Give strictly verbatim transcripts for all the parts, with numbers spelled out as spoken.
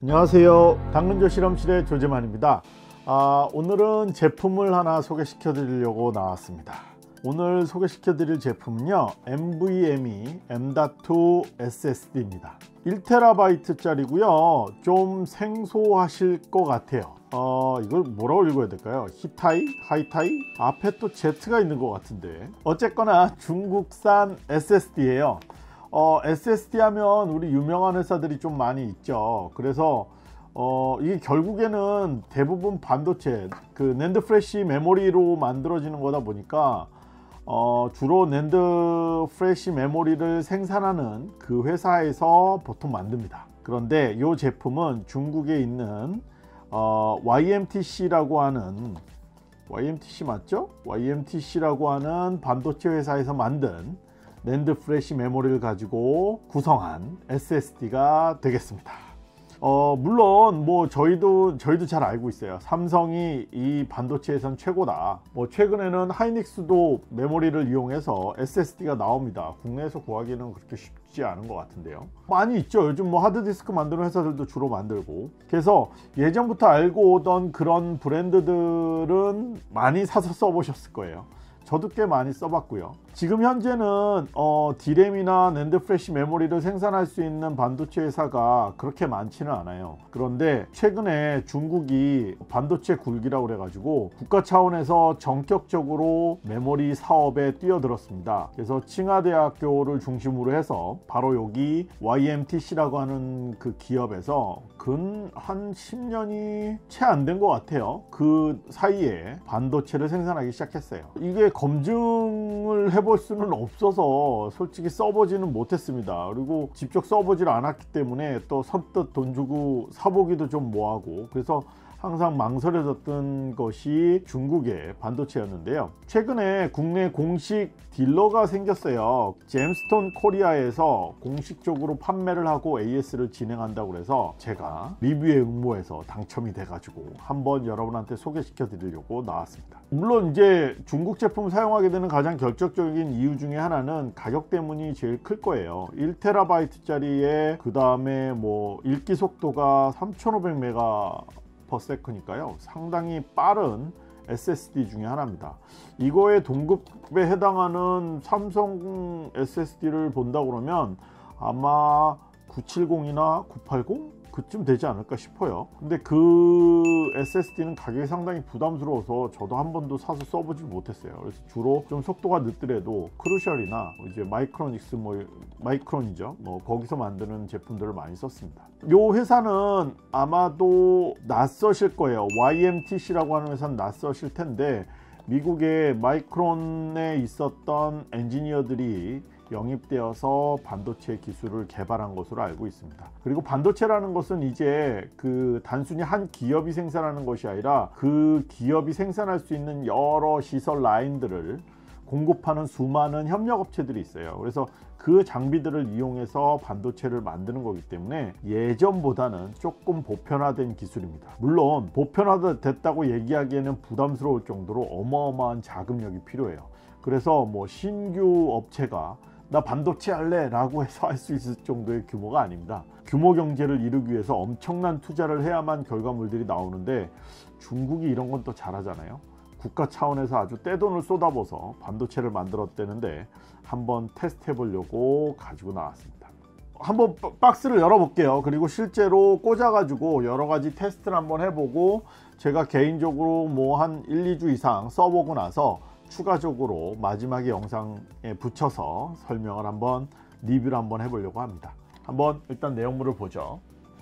안녕하세요. 당근조 실험실의 조재만입니다. 아, 오늘은 제품을 하나 소개시켜 드리려고 나왔습니다. 오늘 소개시켜 드릴 제품은요 엔브이엠이 엠 닷 투 에스에스디입니다 일 테라바이트 짜리고요 좀 생소하실 것 같아요. 어, 이걸 뭐라고 읽어야 될까요? 히타이? 하이타이? 앞에 또 Z가 있는 것 같은데 어쨌거나 중국산 에스에스디예요. 어, 에스에스디 하면 우리 유명한 회사들이 좀 많이 있죠. 그래서 어, 이게 결국에는 대부분 반도체 그 낸드 프래시 메모리로 만들어지는 거다 보니까 어, 주로 낸드 프래시 메모리를 생산하는 그 회사에서 보통 만듭니다. 그런데 이 제품은 중국에 있는 어, 와이엠티씨라고 하는 와이엠티씨 맞죠? 와이엠티씨라고 하는 반도체 회사에서 만든 낸드 프래시 메모리를 가지고 구성한 에스에스디가 되겠습니다. 어, 물론 뭐 저희도 저희도 잘 알고 있어요. 삼성이 이 반도체에선 최고다. 뭐 최근에는 하이닉스도 메모리를 이용해서 에스에스디가 나옵니다. 국내에서 구하기는 그렇게 쉽지 않은 것 같은데요. 많이 있죠. 요즘 뭐 하드디스크 만드는 회사들도 주로 만들고. 그래서 예전부터 알고 오던 그런 브랜드들은 많이 사서 써보셨을 거예요. 저도 꽤 많이 써봤고요. 지금 현재는 어, 디램이나 낸드 프래시 메모리를 생산할 수 있는 반도체 회사가 그렇게 많지는 않아요. 그런데 최근에 중국이 반도체 굴기라고 그래가지고 국가 차원에서 전격적으로 메모리 사업에 뛰어들었습니다. 그래서 칭화대학교를 중심으로 해서 바로 여기 와이엠티씨라고 하는 그 기업에서 근 한 십 년이 채 안 된 것 같아요. 그 사이에 반도체를 생산하기 시작했어요. 이게 검증을 해볼 수는 없어서 솔직히 써보지는 못했습니다. 그리고 직접 써보질 않았기 때문에 또 선뜻 돈 주고 사보기도 좀 뭐하고 그래서 항상 망설여졌던 것이 중국의 반도체였는데요. 최근에 국내 공식 딜러가 생겼어요. 잼스톤 코리아에서 공식적으로 판매를 하고 에이에스를 진행한다고 해서 제가 리뷰에 응모해서 당첨이 돼가지고 한번 여러분한테 소개시켜 드리려고 나왔습니다. 물론 이제 중국 제품을 사용하게 되는 가장 결정적인 이유 중에 하나는 가격 때문이 제일 클 거예요. 일 테라바이트 짜리에 그 다음에 뭐 읽기 속도가 삼천오백 메가 퍼 세컨드니까요 상당히 빠른 에스에스디 중에 하나입니다. 이거의 동급에 해당하는 삼성 에스에스디를 본다 그러면 아마 구백칠십이나 구백팔십 그쯤 되지 않을까 싶어요. 근데 그 에스에스디는 가격이 상당히 부담스러워서 저도 한 번도 사서 써보지 못했어요. 그래서 주로 좀 속도가 늦더라도 크루셜이나 이제 마이크로닉스 뭐 마이크론이죠. 뭐 거기서 만드는 제품들을 많이 썼습니다. 요 회사는 아마도 낯서실 거예요. 와이엠티씨라고 하는 회사는 낯서실 텐데 미국의 마이크론에 있었던 엔지니어들이 영입되어서 반도체 기술을 개발한 것으로 알고 있습니다. 그리고 반도체라는 것은 이제 그 단순히 한 기업이 생산하는 것이 아니라 그 기업이 생산할 수 있는 여러 시설 라인들을 공급하는 수많은 협력업체들이 있어요. 그래서 그 장비들을 이용해서 반도체를 만드는 거기 때문에 예전보다는 조금 보편화된 기술입니다. 물론 보편화됐다고 얘기하기에는 부담스러울 정도로 어마어마한 자금력이 필요해요. 그래서 뭐 신규 업체가 나 반도체 할래 라고 해서 할 수 있을 정도의 규모가 아닙니다. 규모 경제를 이루기 위해서 엄청난 투자를 해야만 결과물들이 나오는데 중국이 이런 건 또 잘하잖아요. 국가 차원에서 아주 떼돈을 쏟아부어서 반도체를 만들었다는데 한번 테스트 해보려고 가지고 나왔습니다. 한번 박스를 열어볼게요. 그리고 실제로 꽂아가지고 여러가지 테스트를 한번 해보고 제가 개인적으로 뭐 한 일, 이 주 이상 써보고 나서 추가적으로 마지막에 영상에 붙여서 설명을 한번 리뷰를 한번 해보려고 합니다. 한번 일단 내용물을 보죠.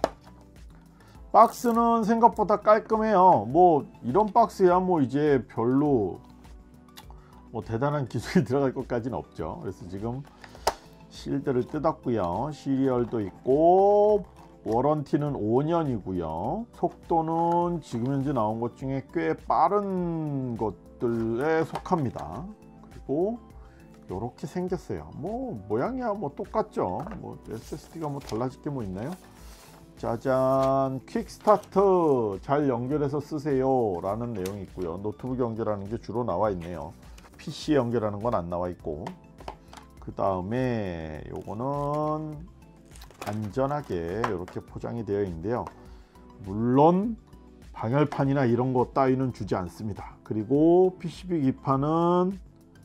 박스는 생각보다 깔끔해요. 뭐 이런 박스야 뭐 이제 별로 뭐 대단한 기술이 들어갈 것까지는 없죠. 그래서 지금 실드를 뜯었고요. 시리얼도 있고 워런티는 오 년이고요. 속도는 지금 현재 나온 것 중에 꽤 빠른 것들에 속합니다. 그리고 이렇게 생겼어요. 뭐 모양이야 뭐 똑같죠. 뭐 에스에스디가 뭐 달라질 게 뭐 있나요? 짜잔, 퀵스타트 잘 연결해서 쓰세요 라는 내용이 있고요. 노트북 연결하는 게 주로 나와 있네요. 피씨에 연결하는 건 안 나와 있고, 그 다음에 요거는 안전하게 이렇게 포장이 되어 있는데요. 물론 방열판이나 이런 거 따위는 주지 않습니다. 그리고 피씨비 기판은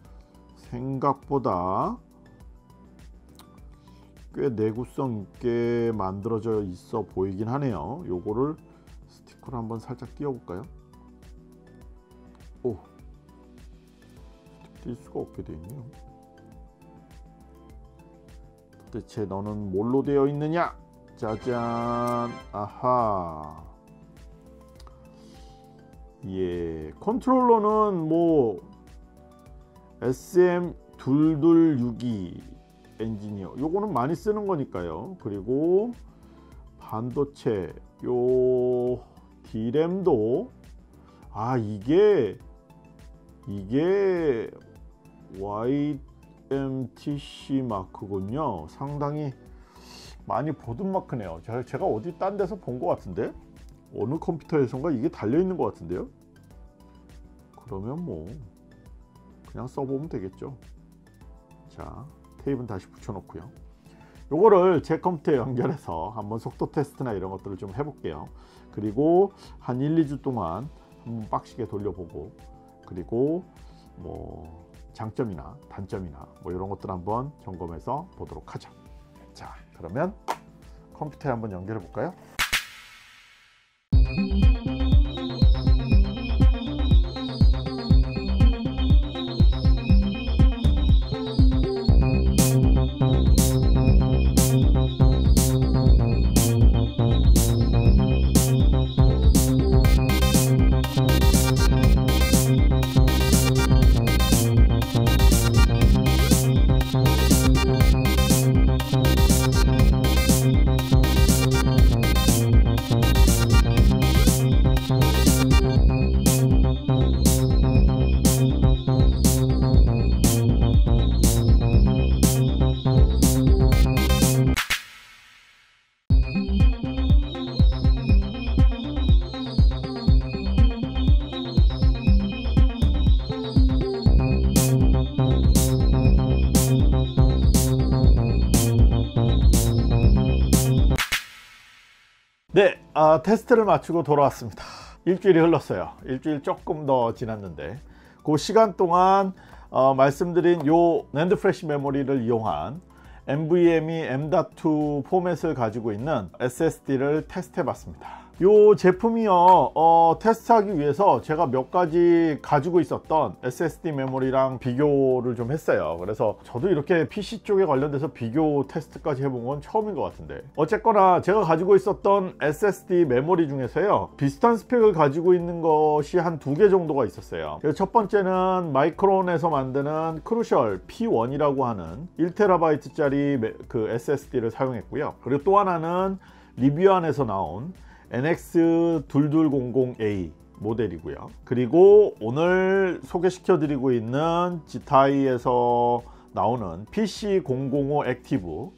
생각보다 꽤 내구성 있게 만들어져 있어 보이긴 하네요. 요거를 스티커를 한번 살짝 띄워 볼까요? 오, 띄울 수가 없게 되어 있네요. 도대체 너는 뭘로 되어 있느냐? 짜잔. 아하. 예, 컨트롤러는 뭐 에스엠 이이육이 엔지니어, 요거는 많이 쓰는 거니까요. 그리고 반도체, 요 디램도, 아 이게 이게 와이엠티씨 마크군요. 상당히 많이 보던 마크네요. 제가, 제가 어디 딴 데서 본 것 같은데, 어느 컴퓨터에선가 이게 달려 있는 것 같은데요. 그러면 뭐 그냥 써보면 되겠죠. 자, 테이프는 다시 붙여 놓고요. 요거를 제 컴퓨터에 연결해서 한번 속도 테스트나 이런 것들을 좀 해볼게요. 그리고 한 일, 이 주 동안 한번 빡시게 돌려보고, 그리고 뭐 장점이나 단점이나 뭐 이런 것들 한번 점검해서 보도록 하죠. 자, 그러면 컴퓨터에 한번 연결해 볼까요? 네, 아, 테스트를 마치고 돌아왔습니다. 일주일이 흘렀어요. 일주일 조금 더 지났는데, 그 시간 동안 어, 말씀드린 요 낸드 플래시 메모리를 이용한 엔브이엠이 엠 닷 투 포맷을 가지고 있는 에스에스디를 테스트 해 봤습니다. 요 제품이요, 어, 테스트하기 위해서 제가 몇 가지 가지고 있었던 에스에스디 메모리랑 비교를 좀 했어요. 그래서 저도 이렇게 피씨 쪽에 관련돼서 비교 테스트까지 해본 건 처음인 것 같은데, 어쨌거나 제가 가지고 있었던 에스에스디 메모리 중에서요, 비슷한 스펙을 가지고 있는 것이 한 두 개 정도가 있었어요. 그래서 첫 번째는 마이크론에서 만드는 크루셜 피 원이라고 하는 일 테라바이트 짜리 그 에스에스디를 사용했고요. 그리고 또 하나는 리뷰안에서 나온 엔엑스 이이공공 에이 모델이고요. 그리고 오늘 소개시켜 드리고 있는 지타이에서 나오는 피씨 공공오 액티브,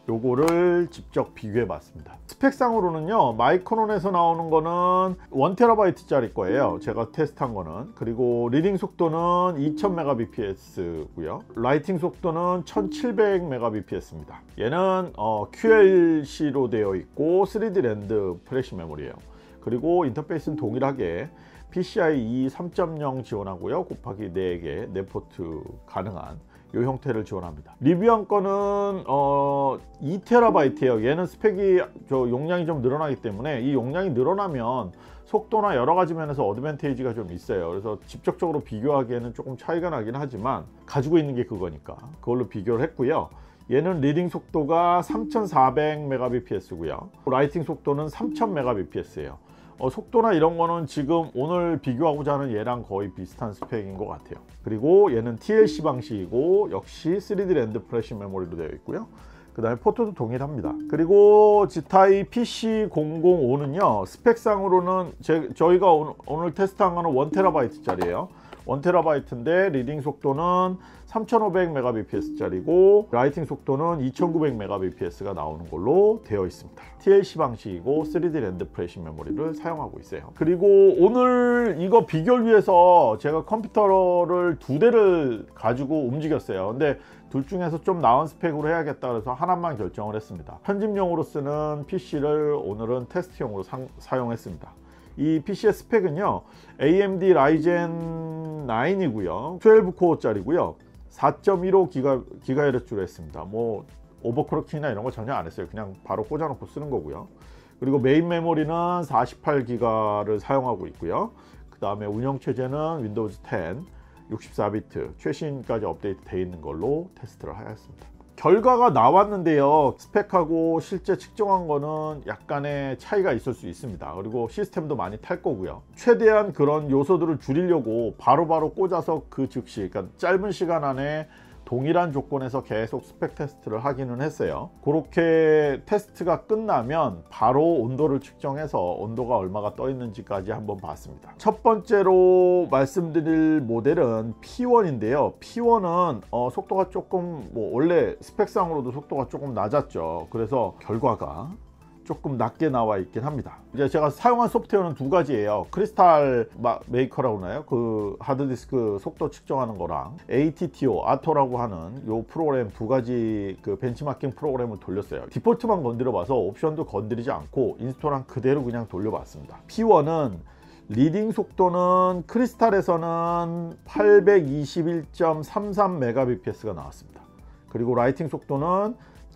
요거를 직접 비교해 봤습니다. 스펙상으로는요, 마이크론에서 나오는 거는 일 테라바이트 짜리 거예요, 제가 테스트한 거는. 그리고 리딩 속도는 이천 메가비피에스 고요, 라이팅 속도는 천칠백 메가비피에스입니다. 얘는 어, 큐엘씨로 되어 있고 쓰리디 랜드 플래시 메모리예요. 그리고 인터페이스는 동일하게 피시아이 삼 점 영 지원하고요, 곱하기 네 개 네 포트 가능한 이 형태를 지원합니다. 리뷰한 거는 어, 이 테라바이트예요. 얘는 스펙이 저 용량이 좀 늘어나기 때문에, 이 용량이 늘어나면 속도나 여러 가지 면에서 어드밴테이지가 좀 있어요. 그래서 직접적으로 비교하기에는 조금 차이가 나긴 하지만 가지고 있는 게 그거니까 그걸로 비교를 했고요. 얘는 리딩 속도가 삼천사백 메가비피에스 고요, 라이팅 속도는 삼천 메가비피에스예요. 어, 속도나 이런 거는 지금 오늘 비교하고자 하는 얘랑 거의 비슷한 스펙인 것 같아요. 그리고 얘는 티엘씨 방식이고 역시 쓰리디 랜드 플래시 메모리로 되어 있고요. 그 다음에 포트도 동일합니다. 그리고 지타이 피씨 공공오는요 스펙상으로는 제, 저희가 오늘, 오늘 테스트한 거는 일 테라바이트 짜리예요 일 테라바이트인데 리딩 속도는 삼천오백 메가비피에스 짜리고 라이팅 속도는 이천구백 메가비피에스가 나오는 걸로 되어 있습니다. 티엘씨 방식이고 쓰리디 랜드 플래시 메모리를 사용하고 있어요. 그리고 오늘 이거 비교를 위해서 제가 컴퓨터를 두 대를 가지고 움직였어요. 근데 둘 중에서 좀 나은 스펙으로 해야겠다 그래서 하나만 결정을 했습니다. 편집용으로 쓰는 피씨를 오늘은 테스트용으로 상, 사용했습니다. 이 피씨의 스펙은요 에이엠디 라이젠 나인이고요 십이 코어짜리고요 사 점 일오 기가헤르츠로 했습니다. 뭐 오버클럭이나 이런 거 전혀 안 했어요. 그냥 바로 꽂아놓고 쓰는 거고요. 그리고 메인 메모리는 사십팔 기가를 사용하고 있고요. 그 다음에 운영체제는 윈도우즈 텐 육십사 비트 최신까지 업데이트 되어 있는 걸로 테스트를 하였습니다. 결과가 나왔는데요, 스펙하고 실제 측정한 거는 약간의 차이가 있을 수 있습니다. 그리고 시스템도 많이 탈 거고요. 최대한 그런 요소들을 줄이려고 바로바로 바로 꽂아서 그 즉시, 그러니까 짧은 시간 안에 동일한 조건에서 계속 스펙 테스트를 하기는 했어요. 그렇게 테스트가 끝나면 바로 온도를 측정해서 온도가 얼마가 떠 있는지까지 한번 봤습니다. 첫 번째로 말씀드릴 모델은 피원인데요 피원은 어, 속도가 조금 뭐 원래 스펙상으로도 속도가 조금 낮았죠. 그래서 결과가 조금 낮게 나와 있긴 합니다. 이제 제가 사용한 소프트웨어는 두 가지예요. 크리스탈 메이커라고 하나요? 그 하드디스크 속도 측정하는 거랑 에이티티오 아토라고 하는 요 프로그램 두 가지 그 벤치마킹 프로그램을 돌렸어요. 디폴트만 건드려 봐서 옵션도 건드리지 않고 인스톨한 그대로 그냥 돌려봤습니다. 피원은 리딩 속도는 크리스탈에서는 팔백이십일 점 삼삼 메가비피에스가 나왔습니다. 그리고 라이팅 속도는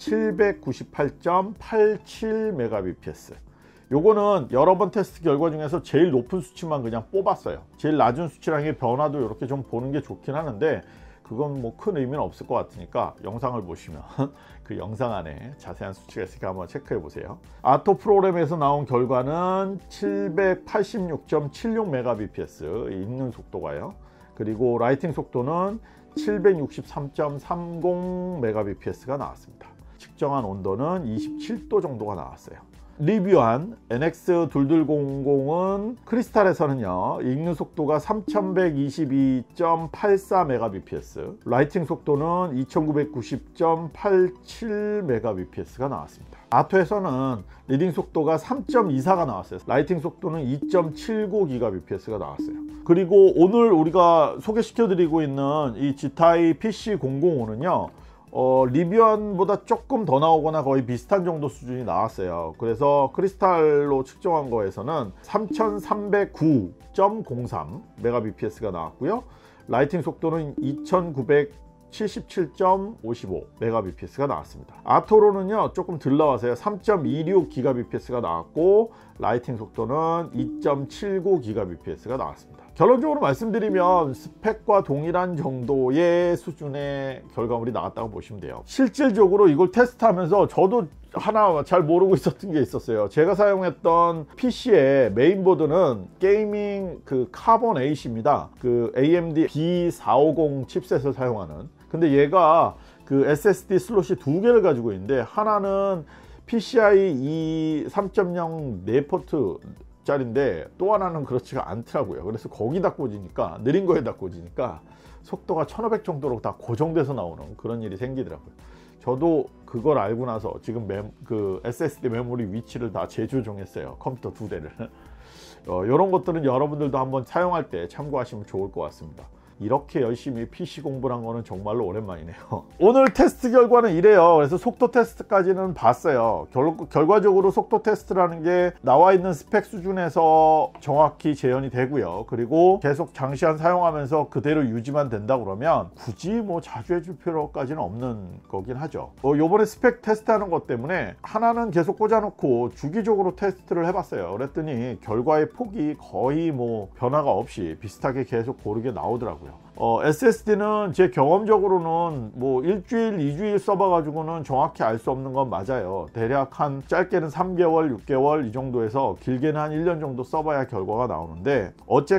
칠백구십팔 점 팔칠 메가비피에스. 요거는 여러 번 테스트 결과 중에서 제일 높은 수치만 그냥 뽑았어요. 제일 낮은 수치랑의 변화도 이렇게 좀 보는 게 좋긴 하는데 그건 뭐 큰 의미는 없을 것 같으니까 영상을 보시면 그 영상 안에 자세한 수치가 있으니까 한번 체크해 보세요. 아토 프로그램에서 나온 결과는 칠백팔십육 점 칠육 메가비피에스 읽는 속도가요. 그리고 라이팅 속도는 칠백육십삼 점 삼십 메가비피에스가 나왔습니다. 측정한 온도는 이십칠 도 정도가 나왔어요. 리뷰한 엔엑스 이이공공은 크리스탈에서는요 읽는 속도가 삼천백이십이 점 팔사 메가비피에스, 라이팅 속도는 이천구백구십 점 팔칠 메가비피에스가 나왔습니다. 아토에서는 리딩 속도가 삼 점 이사가 나왔어요. 라이팅 속도는 이 점 칠구 기가비피에스가 나왔어요. 그리고 오늘 우리가 소개시켜 드리고 있는 이 지타이 피씨 공공오는요 어, 리뷰안보다 조금 더 나오거나 거의 비슷한 정도 수준이 나왔어요. 그래서 크리스탈로 측정한 거에서는 삼천삼백구 점 공삼 메가비피에스가 나왔고요. 라이팅 속도는 이천구백칠십칠 점 오십오 메가비피에스가 나왔습니다. 아토로는요 조금 덜 나와서요 삼 점 이육 기가비피에스가 나왔고 라이팅 속도는 이 점 칠구 기가비피에스가 나왔습니다. 결론적으로 말씀드리면 스펙과 동일한 정도의 수준의 결과물이 나왔다고 보시면 돼요. 실질적으로 이걸 테스트하면서 저도 하나 잘 모르고 있었던 게 있었어요. 제가 사용했던 피씨의 메인보드는 게이밍 그 카본 에잇입니다. 그 에이엠디 비 사오십 칩셋을 사용하는. 근데 얘가 그 에스에스디 슬롯이 두 개를 가지고 있는데 하나는 피씨아이 이 삼 점 영 네 포트 짜리인데 또 하나는 그렇지가 않더라고요. 그래서 거기다 꽂으니까 느린 거에다 꽂으니까 속도가 천오백 정도로 다 고정돼서 나오는 그런 일이 생기더라고요. 저도 그걸 알고 나서 지금 메, 그 에스에스디 메모리 위치를 다 재조정했어요. 컴퓨터 두 대를. 어, 이런 것들은 여러분들도 한번 사용할 때 참고하시면 좋을 것 같습니다. 이렇게 열심히 피씨 공부를 한 거는 정말로 오랜만이네요. 오늘 테스트 결과는 이래요. 그래서 속도 테스트까지는 봤어요. 결, 결과적으로 속도 테스트라는 게 나와 있는 스펙 수준에서 정확히 재현이 되고요. 그리고 계속 장시간 사용하면서 그대로 유지만 된다 그러면 굳이 뭐 자주 해줄 필요까지는 없는 거긴 하죠. 어, 요번에 스펙 테스트하는 것 때문에 하나는 계속 꽂아놓고 주기적으로 테스트를 해봤어요. 그랬더니 결과의 폭이 거의 뭐 변화가 없이 비슷하게 계속 고르게 나오더라고요. 어, 에스에스디는 제 경험적으로는 뭐 일주일, 이주일 써봐 가지고는 정확히 알 수 없는 건 맞아요. 대략 한 짧게는 삼 개월, 육 개월 이 정도에서 길게는 한 일 년 정도 써봐야 결과가 나오는데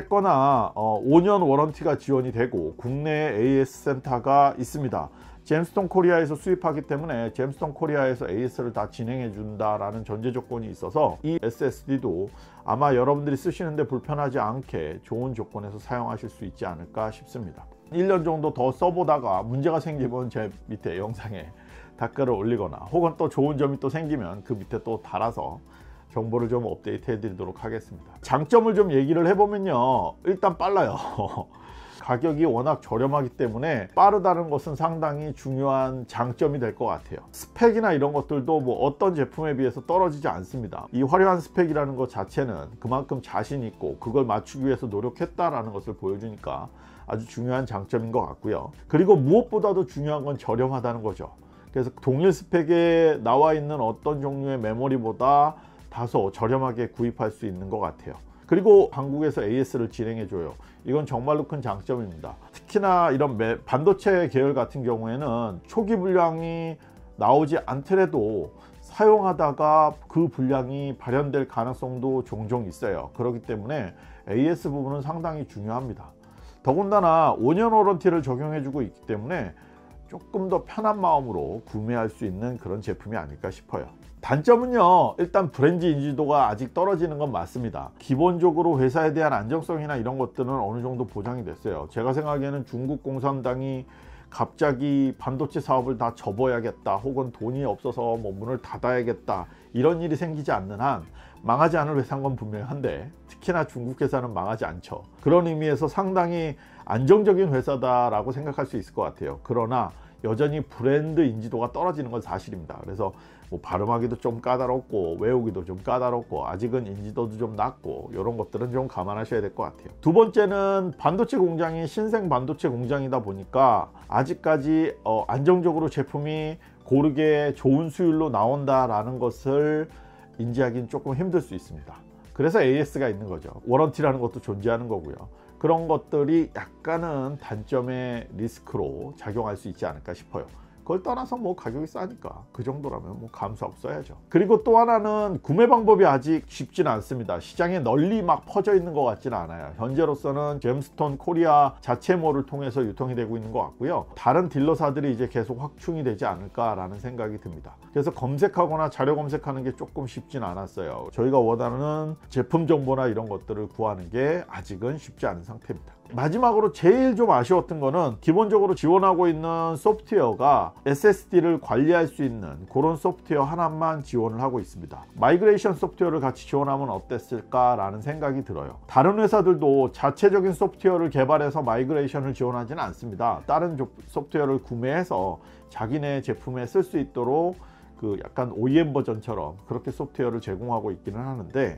어쨌거나 어, 오 년 워런티가 지원이 되고 국내에 에이에스 센터가 있습니다. 잼스톤 코리아에서 수입하기 때문에 잼스톤 코리아에서 에이에스를 다 진행해 준다라는 전제 조건이 있어서 이 에스에스디도 아마 여러분들이 쓰시는데 불편하지 않게 좋은 조건에서 사용하실 수 있지 않을까 싶습니다. 일 년 정도 더 써보다가 문제가 생기면 제 밑에 영상에 댓글을 올리거나 혹은 또 좋은 점이 또 생기면 그 밑에 또 달아서 정보를 좀 업데이트 해 드리도록 하겠습니다. 장점을 좀 얘기를 해보면요, 일단 빨라요. 가격이 워낙 저렴하기 때문에 빠르다는 것은 상당히 중요한 장점이 될 것 같아요. 스펙이나 이런 것들도 뭐 어떤 제품에 비해서 떨어지지 않습니다. 이 화려한 스펙이라는 것 자체는 그만큼 자신 있고 그걸 맞추기 위해서 노력했다라는 것을 보여주니까 아주 중요한 장점인 것 같고요. 그리고 무엇보다도 중요한 건 저렴하다는 거죠. 그래서 동일 스펙에 나와 있는 어떤 종류의 메모리보다 다소 저렴하게 구입할 수 있는 것 같아요. 그리고 한국에서 에이에스를 진행해줘요. 이건 정말로 큰 장점입니다. 특히나 이런 반도체 계열 같은 경우에는 초기 분량이 나오지 않더라도 사용하다가 그 분량이 발현될 가능성도 종종 있어요. 그렇기 때문에 에이에스 부분은 상당히 중요합니다. 더군다나 오 년 워런티를 적용해주고 있기 때문에 조금 더 편한 마음으로 구매할 수 있는 그런 제품이 아닐까 싶어요. 단점은요, 일단 브랜드 인지도가 아직 떨어지는 건 맞습니다. 기본적으로 회사에 대한 안정성이나 이런 것들은 어느 정도 보장이 됐어요. 제가 생각하기에는 중국 공산당이 갑자기 반도체 사업을 다 접어야겠다, 혹은 돈이 없어서 뭐 문을 닫아야겠다, 이런 일이 생기지 않는 한 망하지 않을 회사인 건 분명한데, 특히나 중국 회사는 망하지 않죠. 그런 의미에서 상당히 안정적인 회사다라고 생각할 수 있을 것 같아요. 그러나 여전히 브랜드 인지도가 떨어지는 건 사실입니다. 그래서 뭐 발음하기도 좀 까다롭고 외우기도 좀 까다롭고 아직은 인지도도 좀 낮고, 이런 것들은 좀 감안하셔야 될 것 같아요. 두 번째는 반도체 공장이 신생 반도체 공장이다 보니까 아직까지 어, 안정적으로 제품이 고르게 좋은 수율로 나온다라는 것을 인지하기는 조금 힘들 수 있습니다. 그래서 에이에스가 있는 거죠. 워런티라는 것도 존재하는 거고요. 그런 것들이 약간은 단점의 리스크로 작용할 수 있지 않을까 싶어요. 그걸 떠나서 뭐 가격이 싸니까 그 정도라면 뭐 감수하고 써야죠. 그리고 또 하나는 구매 방법이 아직 쉽지는 않습니다. 시장에 널리 막 퍼져 있는 것 같지는 않아요. 현재로서는 잼스톤 코리아 자체몰을 통해서 유통이 되고 있는 것 같고요. 다른 딜러사들이 이제 계속 확충이 되지 않을까라는 생각이 듭니다. 그래서 검색하거나 자료 검색하는 게 조금 쉽진 않았어요. 저희가 원하는 제품 정보나 이런 것들을 구하는 게 아직은 쉽지 않은 상태입니다. 마지막으로 제일 좀 아쉬웠던 거는 기본적으로 지원하고 있는 소프트웨어가 에스에스디를 관리할 수 있는 그런 소프트웨어 하나만 지원을 하고 있습니다. 마이그레이션 소프트웨어를 같이 지원하면 어땠을까 라는 생각이 들어요. 다른 회사들도 자체적인 소프트웨어를 개발해서 마이그레이션을 지원하지는 않습니다. 다른 소프트웨어를 구매해서 자기네 제품에 쓸 수 있도록 그 약간 오이엠 버전처럼 그렇게 소프트웨어를 제공하고 있기는 하는데,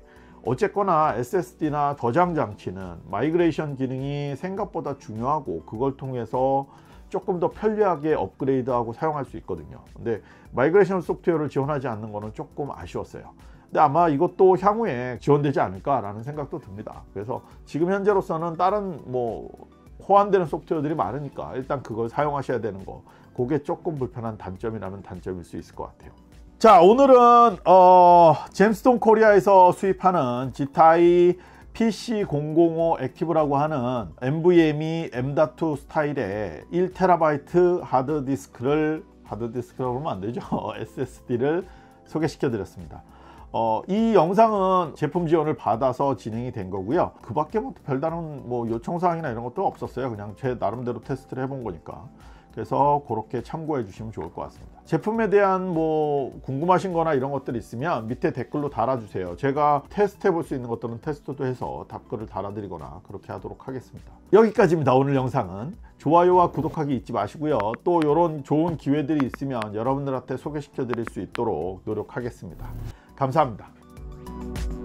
어쨌거나 에스에스디나 저장 장치는 마이그레이션 기능이 생각보다 중요하고 그걸 통해서 조금 더 편리하게 업그레이드하고 사용할 수 있거든요. 근데 마이그레이션 소프트웨어를 지원하지 않는 거는 조금 아쉬웠어요. 근데 아마 이것도 향후에 지원되지 않을까 라는 생각도 듭니다. 그래서 지금 현재로서는 다른 뭐 호환되는 소프트웨어들이 많으니까 일단 그걸 사용하셔야 되는 거, 그게 조금 불편한 단점이라면 단점일 수 있을 것 같아요. 자, 오늘은 어, 잼스톤 코리아에서 수입하는 지타이 피씨 공공오 액티브라고 하는 엔브이엠이 엠 닷 투 스타일의 일 테라바이트 하드디스크를 하드디스크라고 하면 안 되죠. 에스에스디를 소개시켜 드렸습니다. 어, 이 영상은 제품 지원을 받아서 진행이 된 거고요. 그 밖에 뭐 별다른 뭐 요청사항이나 이런 것도 없었어요. 그냥 제 나름대로 테스트를 해본 거니까. 그래서 그렇게 참고해 주시면 좋을 것 같습니다. 제품에 대한 뭐 궁금하신 거나 이런 것들 있으면 밑에 댓글로 달아주세요. 제가 테스트 해볼 수 있는 것들은 테스트도 해서 답글을 달아드리거나 그렇게 하도록 하겠습니다. 여기까지입니다. 오늘 영상은. 좋아요와 구독하기 잊지 마시고요. 또 이런 좋은 기회들이 있으면 여러분들한테 소개시켜 드릴 수 있도록 노력하겠습니다. 감사합니다.